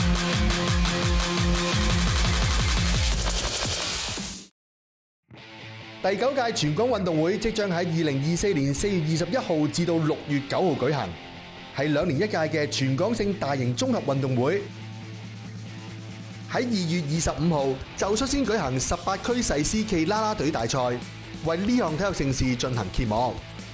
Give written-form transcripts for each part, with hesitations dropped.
第9屆全港運動會即將喺2024年4月21號至到6月9號舉行，係2年1屆嘅全港性大型綜合運動會。喺2月25號就率先舉行18區誓師暨啦啦隊大賽，為呢項體育盛事進行揭幕。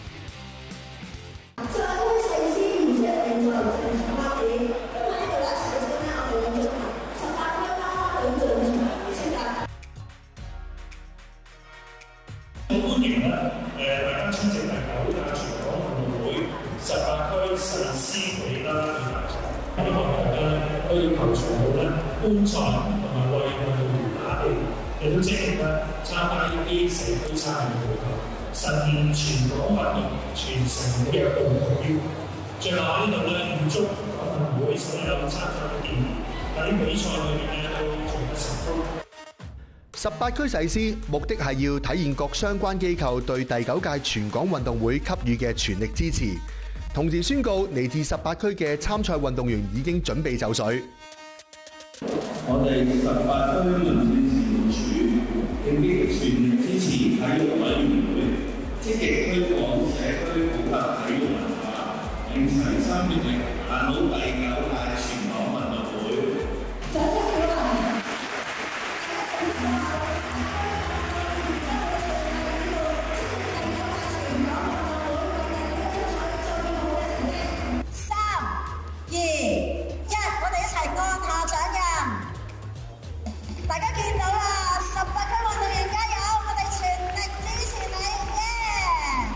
歡迎大家出席第9屆全港運動會18區誓師暨啦啦隊大賽。希望大家可以球場度觀賽同埋為運動員打氣，亦都積極參加一啲社區參與活動，實現全港運動全城嘅共同目標。最後喺呢度預祝運動會所有參賽嘅健兒喺比賽裏面都做得成功。 18區誓師目的係要體現各相關機構對第9屆全港運動會給予嘅全力支持，同時宣告嚟自18區嘅參賽運動員已經準備就緒。 我哋18區民政事務處並全力支持體育委員會，積極推廣社區普及體育文化，並齊心協力辦好第9屆全港運動會。 大家見到啦，18區運動員加油！我哋全力支持你，耶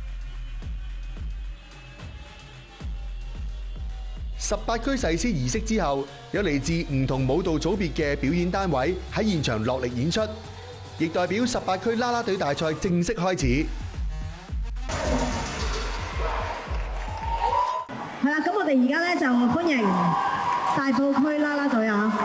！18區誓師儀式之後，有嚟自唔同舞蹈組別嘅表演單位喺現場落力演出，亦代表18區啦啦隊大賽正式開始。 係啦，咁我哋而家咧就歡迎大埔區啦啦隊啊！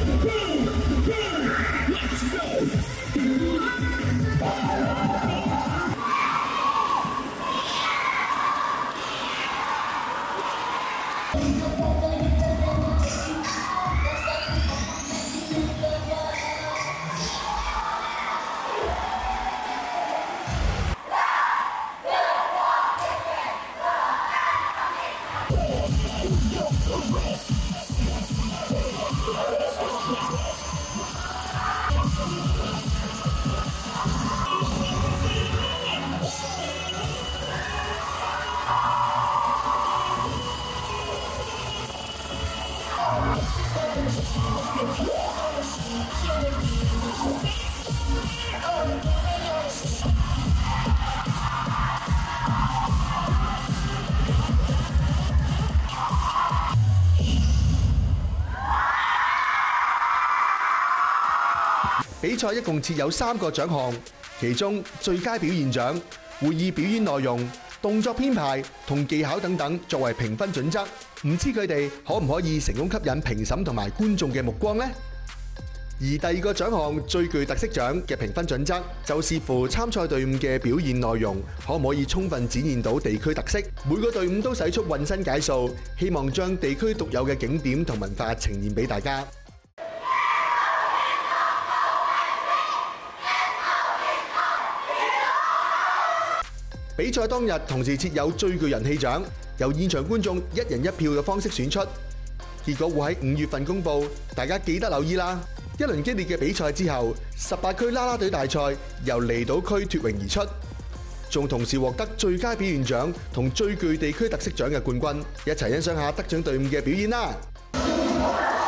比賽一共設有3個獎項，其中最佳表現獎、會議表演內容、動作編排同技巧等等作為評分準則。唔知佢哋可唔可以成功吸引評審同埋觀眾嘅目光呢？而第2個獎項最具特色獎嘅評分準則，就視乎參賽隊伍嘅表現內容可唔可以充分展現到地區特色。每個隊伍都使出渾身解數，希望將地區獨有嘅景點同文化呈現俾大家。比賽當日同時設有最具人氣獎，由現場觀眾1人1票嘅方式選出，結果會喺5月份公佈，大家記得留意啦！一輪激烈嘅比賽之後，18區啦啦隊大賽由離島區脫穎而出，仲同時獲得最佳表現獎同最具地區特色獎嘅冠軍，一齊欣賞下得獎隊伍嘅表演啦！